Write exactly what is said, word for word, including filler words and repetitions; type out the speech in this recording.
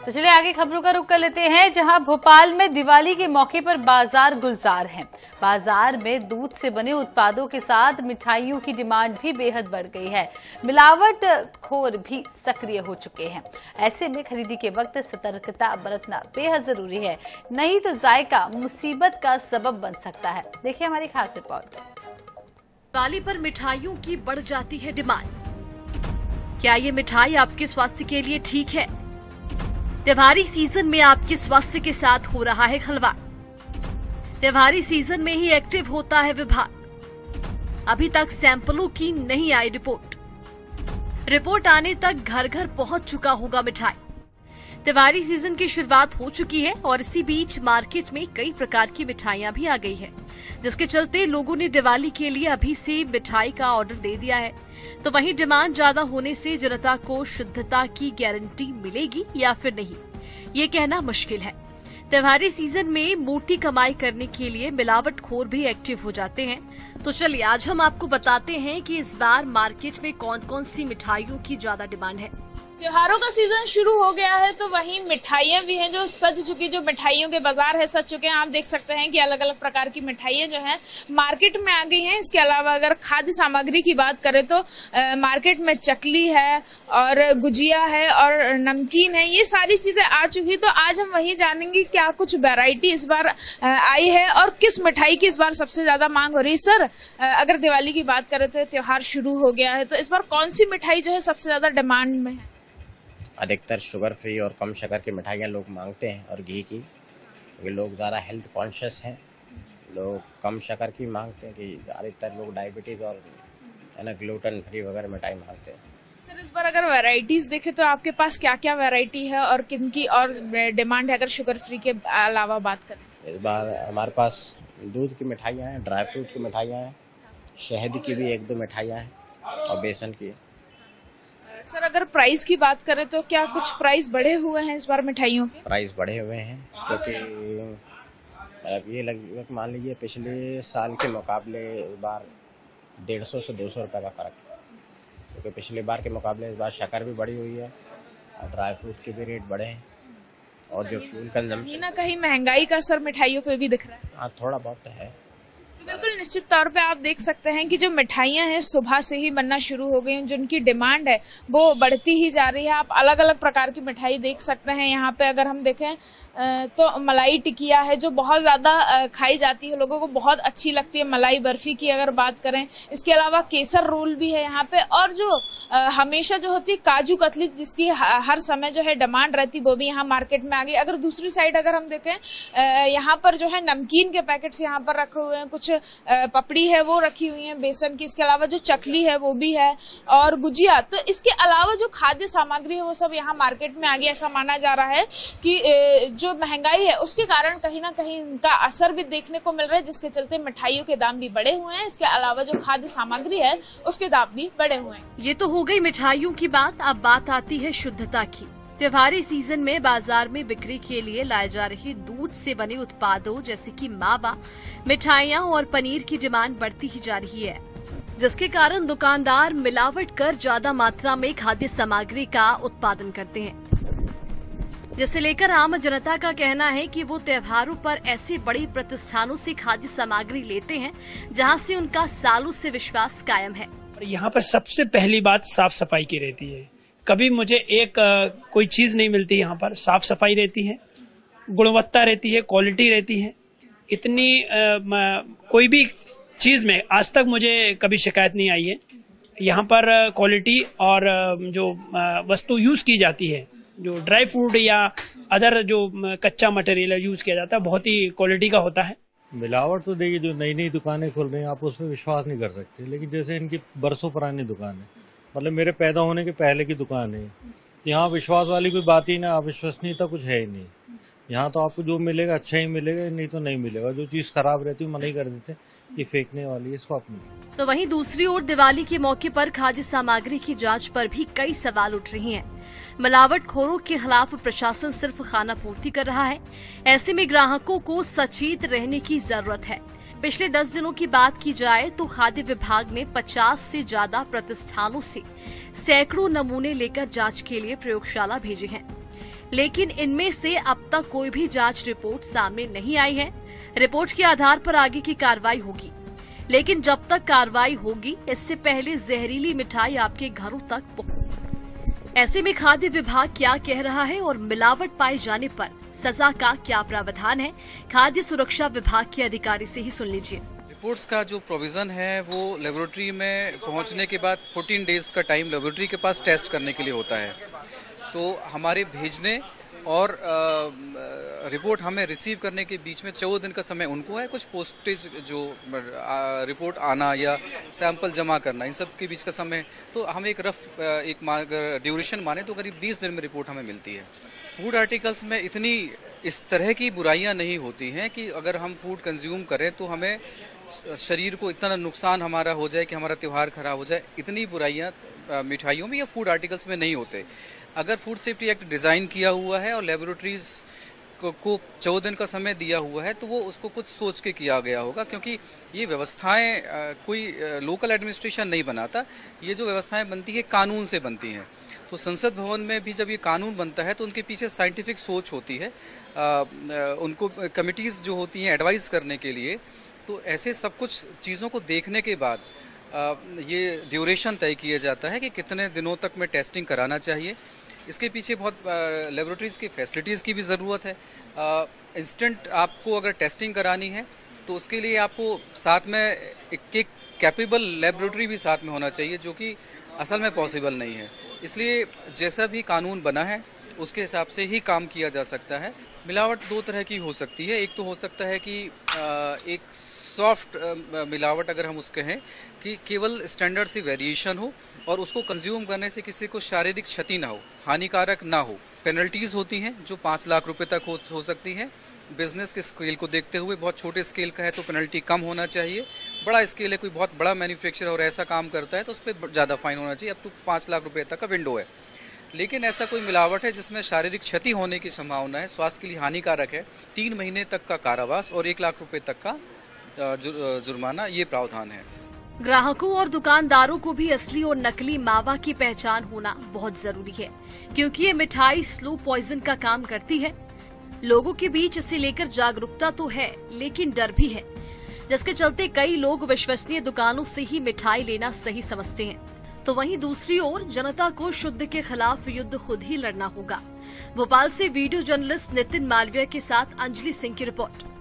तो चलिए आगे खबरों का रुख कर लेते हैं, जहां भोपाल में दिवाली के मौके पर बाजार गुलजार है। बाजार में दूध से बने उत्पादों के साथ मिठाइयों की डिमांड भी बेहद बढ़ गई है। मिलावट खोर भी सक्रिय हो चुके हैं। ऐसे में खरीदी के वक्त सतर्कता बरतना बेहद जरूरी है, नहीं तो जायका मुसीबत का सबब बन सकता है। देखिए हमारी खास रिपोर्ट। दिवाली पर मिठाइयों की बढ़ जाती है डिमांड। क्या ये मिठाई आपके स्वास्थ्य के लिए ठीक है? त्योहारी सीजन में आपके स्वास्थ्य के साथ हो रहा है खिलवाड़। त्योहारी सीजन में ही एक्टिव होता है विभाग। अभी तक सैंपलों की नहीं आई रिपोर्ट। रिपोर्ट आने तक घर घर पहुंच चुका होगा मिठाई। त्योहारी सीजन की शुरुआत हो चुकी है और इसी बीच मार्केट में कई प्रकार की मिठाइयां भी आ गई है, जिसके चलते लोगों ने दिवाली के लिए अभी से मिठाई का ऑर्डर दे दिया है। तो वहीं डिमांड ज्यादा होने से जनता को शुद्धता की गारंटी मिलेगी या फिर नहीं, ये कहना मुश्किल है। त्योहारी सीजन में मोटी कमाई करने के लिए मिलावटखोर भी एक्टिव हो जाते हैं। तो चलिए आज हम आपको बताते हैं कि इस बार मार्केट में कौन कौन सी मिठाइयों की ज्यादा डिमांड है। त्योहारों का सीजन शुरू हो गया है, तो वहीं मिठाइयाँ भी हैं जो सज चुकी, जो मिठाइयों के बाजार है सज चुके हैं। आप देख सकते हैं कि अलग अलग प्रकार की मिठाइयाँ जो हैं मार्केट में आ गई हैं। इसके अलावा अगर खाद्य सामग्री की बात करें तो आ, मार्केट में चकली है और गुजिया है और नमकीन है, ये सारी चीजें आ चुकी। तो आज हम वही जानेंगे क्या कुछ वैरायटी इस बार आ, आई है और किस मिठाई की इस बार सबसे ज्यादा मांग हो रही है। सर, आ, अगर दिवाली की बात करें तो त्योहार शुरू हो गया है, तो इस बार कौन सी मिठाई जो है सबसे ज्यादा डिमांड में है? अधिकतर शुगर फ्री और कम शक्कर की मिठाइयाँ लोग मांगते हैं और घी की, क्योंकि लोग ज़्यादा हेल्थ कॉन्शियस हैं। लोग कम शक्कर की मांगते हैं कि ज़्यादातर लोग डायबिटीज़ और है ना ग्लूटेन फ्री वगैरह मिठाई मांगते हैं। सर, इस बार अगर वैरायटीज देखें तो आपके पास क्या क्या वैरायटी है और किन की और डिमांड है, अगर शुगर फ्री के अलावा बात करें? इस बार हमारे पास दूध की मिठाइयाँ हैं, ड्राई फ्रूट की मिठाइयाँ हैं, शहद की भी एक दो मिठाइयाँ हैं और बेसन की। सर, अगर प्राइस की बात करें तो क्या कुछ प्राइस बढ़े हुए हैं इस बार मिठाइयों के? प्राइस बढ़े हुए हैं क्योंकि ये लगभग मान लीजिए पिछले साल के मुकाबले इस बार डेढ़ सौ से दो सौ रुपये का फर्क है, क्योंकि पिछले बार के मुकाबले इस बार शक्कर भी बढ़ी हुई है और ड्राई फ्रूट के भी रेट बढ़े हैं और जो फ्यूल कंजम्पशन कहीं ना कहीं महंगाई का असर मिठाइयों पे भी दिख रहा है। हाँ, थोड़ा बहुत तो है। बिल्कुल निश्चित तौर पे आप देख सकते हैं कि जो मिठाइयाँ हैं सुबह से ही बनना शुरू हो गई हैं, जिनकी डिमांड है वो बढ़ती ही जा रही है। आप अलग अलग प्रकार की मिठाई देख सकते हैं। यहाँ पे अगर हम देखें तो मलाई टिकिया है जो बहुत ज़्यादा खाई जाती है, लोगों को बहुत अच्छी लगती है। मलाई बर्फी की अगर बात करें, इसके अलावा केसर रोल भी है यहाँ पे, और जो हमेशा जो होती है काजू कतली, जिसकी हर समय जो है डिमांड रहती, वो भी यहाँ मार्केट में आ गई। अगर दूसरी साइड अगर हम देखें, यहाँ पर जो है नमकीन के पैकेट्स यहाँ पर रखे हुए हैं, कुछ पपड़ी है वो रखी हुई है बेसन की, इसके अलावा जो चकली है वो भी है और गुजिया। तो इसके अलावा जो खाद्य सामग्री है वो सब यहाँ मार्केट में आ गया। ऐसा माना जा रहा है कि जो महंगाई है उसके कारण कहीं ना कहीं इनका असर भी देखने को मिल रहा है, जिसके चलते मिठाइयों के दाम भी बढ़े हुए हैं। इसके अलावा जो खाद्य सामग्री है उसके दाम भी बढ़े हुए हैं। ये तो हो गई मिठाइयों की बात। अब बात आती है शुद्धता की। त्योहारी सीजन में बाजार में बिक्री के लिए लाए जा रहे दूध से बने उत्पादों जैसे कि मावा, मिठाइयां और पनीर की डिमांड बढ़ती ही जा रही है, जिसके कारण दुकानदार मिलावट कर ज्यादा मात्रा में खाद्य सामग्री का उत्पादन करते हैं, जिसे लेकर आम जनता का कहना है कि वो त्योहारों पर ऐसे बड़े प्रतिष्ठानों से खाद्य सामग्री लेते हैं जहां से उनका सालों से विश्वास कायम है। यहाँ पर सबसे पहली बात साफ सफाई की रहती है। कभी मुझे एक आ, कोई चीज नहीं मिलती। यहाँ पर साफ सफाई रहती है, गुणवत्ता रहती है, क्वालिटी रहती है। इतनी आ, म, कोई भी चीज में आज तक मुझे कभी शिकायत नहीं आई है। यहाँ पर क्वालिटी और जो वस्तु यूज की जाती है, जो ड्राई फ्रूट या अदर जो कच्चा मटेरियल यूज किया जाता है, बहुत ही क्वालिटी का होता है। मिलावट तो देखिए, जो नई नई दुकानें खुल रही हैं आप उस पर विश्वास नहीं कर सकते, लेकिन जैसे इनकी बरसों पुरानी दुकान है, मतलब मेरे पैदा होने के पहले की दुकान है, यहाँ विश्वास वाली कोई बात ही ना, अविश्वसनीयता कुछ है ही नहीं। यहाँ तो आपको जो मिलेगा अच्छा ही मिलेगा, नहीं तो नहीं मिलेगा। जो चीज खराब रहती है मना ही कर देते ये फेंकने वाली है, इसको अपनी। तो वहीं दूसरी ओर दिवाली के मौके पर खाद्य सामग्री की जांच पर भी कई सवाल उठ रहे हैं। मिलावटखोरों के खिलाफ प्रशासन सिर्फ खाना पूर्ति कर रहा है। ऐसे में ग्राहकों को सचेत रहने की जरूरत है। पिछले दस दिनों की बात की जाए तो खाद्य विभाग ने पचास से ज्यादा प्रतिष्ठानों से सैकड़ों नमूने लेकर जांच के लिए प्रयोगशाला भेजे हैं। लेकिन इनमें से अब तक कोई भी जांच रिपोर्ट सामने नहीं आई है। रिपोर्ट के आधार पर आगे की कार्रवाई होगी, लेकिन जब तक कार्रवाई होगी इससे पहले जहरीली मिठाई आपके घरों तक पहुंच। ऐसे में खाद्य विभाग क्या कह रहा है और मिलावट पाए जाने पर सजा का क्या प्रावधान है, खाद्य सुरक्षा विभाग के अधिकारी से ही सुन लीजिए। रिपोर्ट्स का जो प्रोविजन है वो लेबोरेटरी में पहुंचने के बाद चौदह डेज का टाइम लेबोरेटरी के पास टेस्ट करने के लिए होता है। तो हमारे भेजने और आ, रिपोर्ट हमें रिसीव करने के बीच में चौदह दिन का समय उनको है। कुछ पोस्टेज जो आ, रिपोर्ट आना या सैंपल जमा करना, इन सब के बीच का समय, तो हम एक रफ एक ड्यूरेशन माने तो करीब बीस दिन में रिपोर्ट हमें मिलती है। फूड आर्टिकल्स में इतनी इस तरह की बुराइयां नहीं होती हैं कि अगर हम फूड कंज्यूम करें तो हमें शरीर को इतना नुकसान हमारा हो जाए कि हमारा त्यौहार खराब हो जाए। इतनी बुराइयां मिठाइयों में या फूड आर्टिकल्स में नहीं होते। अगर फूड सेफ्टी एक्ट डिज़ाइन किया हुआ है और लेबोरेटरीज को, को चौदह दिन का समय दिया हुआ है तो वो उसको कुछ सोच के किया गया होगा, क्योंकि ये व्यवस्थाएं कोई लोकल एडमिनिस्ट्रेशन नहीं बनाता। ये जो व्यवस्थाएं बनती है कानून से बनती हैं। तो संसद भवन में भी जब ये कानून बनता है तो उनके पीछे साइंटिफिक सोच होती है। आ, उनको कमिटीज़ जो होती हैं एडवाइस करने के लिए, तो ऐसे सब कुछ चीज़ों को देखने के बाद आ, ये ड्यूरेशन तय किया जाता है कि कितने दिनों तक में टेस्टिंग कराना चाहिए। इसके पीछे बहुत लेबोरेटरीज़ की फैसिलिटीज़ की भी ज़रूरत है। इंस्टेंट आपको अगर टेस्टिंग करानी है तो उसके लिए आपको साथ में एक एक कैपेबल लेबोरेटरी भी साथ में होना चाहिए, जो कि असल में पॉसिबल नहीं है। इसलिए जैसा भी कानून बना है उसके हिसाब से ही काम किया जा सकता है। मिलावट दो तरह की हो सकती है। एक तो हो सकता है कि एक सॉफ्ट मिलावट, अगर हम उसके हैं कि केवल स्टैंडर्ड से वेरिएशन हो और उसको कंज्यूम करने से किसी को शारीरिक क्षति ना हो, हानिकारक ना हो। पेनल्टीज होती हैं जो पाँच लाख रुपए तक हो, हो सकती हैं। बिजनेस के स्केल को देखते हुए बहुत छोटे स्केल का है तो पेनल्टी कम होना चाहिए। बड़ा स्केल है, कोई बहुत बड़ा मैन्युफैक्चरर और ऐसा काम करता है तो उस पर ज़्यादा फाइन होना चाहिए। अप टू पाँच लाख रुपए तक का विंडो है। लेकिन ऐसा कोई मिलावट है जिसमें शारीरिक क्षति होने की संभावना है, स्वास्थ्य के लिए हानिकारक है, तीन महीने तक का कारावास और एक लाख रुपए तक का जुर्माना, ये प्रावधान है। ग्राहकों और दुकानदारों को भी असली और नकली मावा की पहचान होना बहुत जरूरी है, क्योंकि ये मिठाई स्लो पॉइजन का काम करती है। लोगों के बीच इसे लेकर जागरूकता तो है, लेकिन डर भी है, जिसके चलते कई लोग विश्वसनीय दुकानों से ही मिठाई लेना सही समझते हैं। तो वहीं दूसरी ओर जनता को शुद्ध के खिलाफ युद्ध खुद ही लड़ना होगा। भोपाल से वीडियो जर्नलिस्ट नितिन मालवीय के साथ अंजलि सिंह की रिपोर्ट।